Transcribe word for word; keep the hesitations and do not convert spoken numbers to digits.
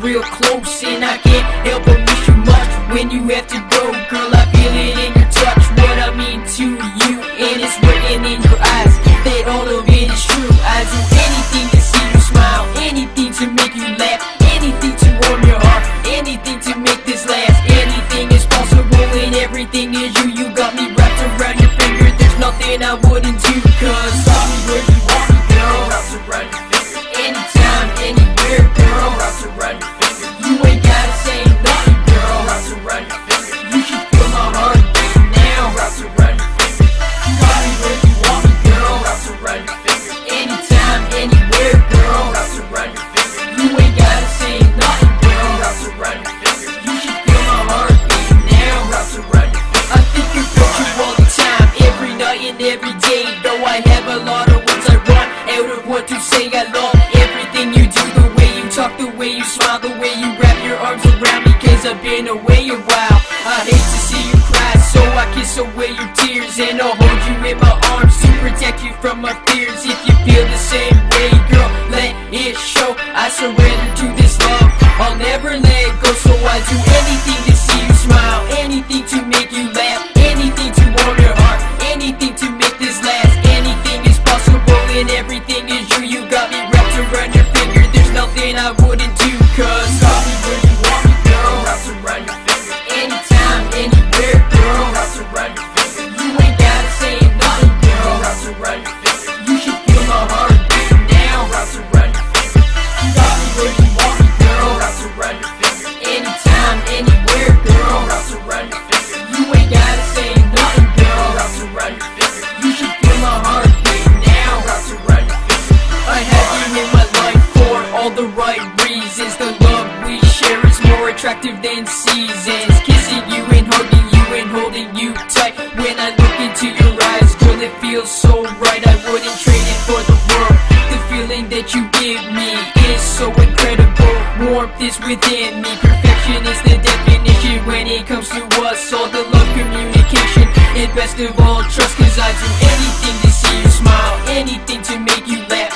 real close, and I can't help but miss you much when you have to go. Girl, I feel it in your touch, what I mean to you, and it's written in your eyes that all of it is true. I do anything to see you smile, anything to make you laugh, anything to warm your heart, anything to make this last. Anything is possible and everything is you. You got me wrapped around your finger, there's nothing I wouldn't do. Cause I'll be where you want me, girl, wrapped around your finger. Anytime, anywhere, girl, wrapped around your finger. You ain't gotta say nothing, girl, wrapped around your finger. You should feel my heart beating now, wrapped around your finger. You got me where you want me, girl, wrapped around your finger. Anytime, anywhere, girl, wrapped around your finger. You ain't gotta say nothing, girl, wrapped around your finger. You should feel my heart beating now, wrapped around your finger. I think about you all the time, every night and every day. Though I have a lot of words I run out of what to say, I love everything you do, the way you talk, the way you smile, the way you wrap your arms around me, cause I've been away a while. I hate to see you cry, so I kiss away your tears, and I'll hold you in my arms to protect you from my fears. If you feel the same way, girl, let it show. I surrender to this love, I'll never let go. So I do anything to see you smile, anything to make you laugh, anything to warm your heart, anything to make this last. Anything is possible and everything is you. You got me wrapped around your finger, there's nothing I wouldn't do. Cause I'll be where you want me, girl, wrapped around your finger. Anytime, anywhere, girl, wrapped around your finger. You ain't gotta say nothing, girl, wrapped around your finger. You should feel my heart beating now, wrapped around your finger. You got me where you want me, girl, wrapped around your finger. Anytime, anywhere, girl, wrapped around your finger. You ain't gotta say nothing, girl, wrapped around your finger. You should feel my heart beating now, wrapped around your finger. I have you in my life for all the right reasons. The love we share is more attractive than seasons. Kissing you and hugging you and holding you tight. When I look into your eyes, girl, it feels so right. I wouldn't trade it for the world. The feeling that you give me is so incredible. Warmth is within me, perfection is the definition. When it comes to us, all the love, communication, and best of all, trust. Cause I do anything to see you smile, anything to make you laugh,